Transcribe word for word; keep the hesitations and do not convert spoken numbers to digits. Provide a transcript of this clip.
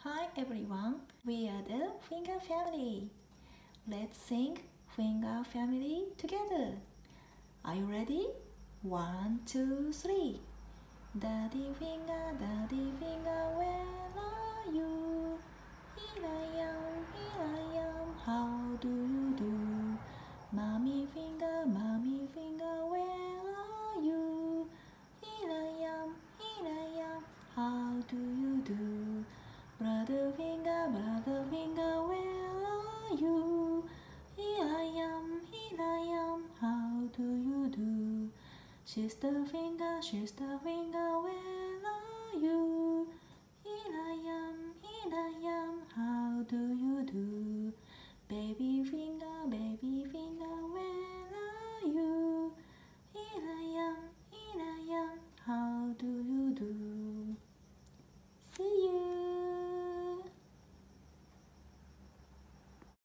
Hi everyone, we are the Finger family. Let's sing Finger family together. Are you ready? One, two, three. Daddy finger, daddy finger, where are you? Here I am, here I am, how do you do? Mommy finger, mommy finger, where are you? Here I am, here I am, how do you do? Brother finger, brother finger, where are you? Here I am, here I am, how do you do? Sister finger, sister finger,